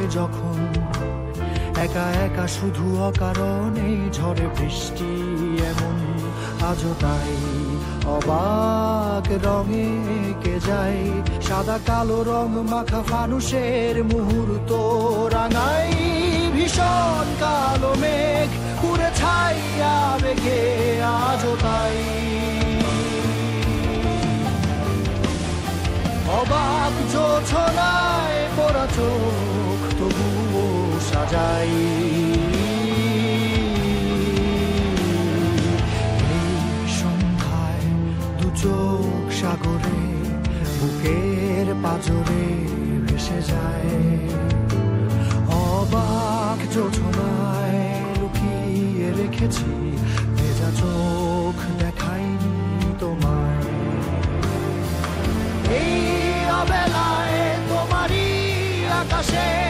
হয় যখন একা একা শুধু অকারণে ঝড়ে বৃষ্টি এমন আজও তাই অবাক রঙে কে যায় সাদা কালো রং মাখা ফানুষের মুহূর্ত রাঙাই ভীষণ কালো মেঘ পুরে ছাইয়া বেগে আজও তাই অবাক জোছনায় পড়া চোখ তবুও সাজাই এই সন্ধ্যায় দু চোখ সাগরে বুকের পাজরে ভেসে যায় অবাক জোছনায় লুকিয়ে রেখেছি ভেজা চোখ দেখাইনি তোমায় এই অবেলায় তোমারই আকাশে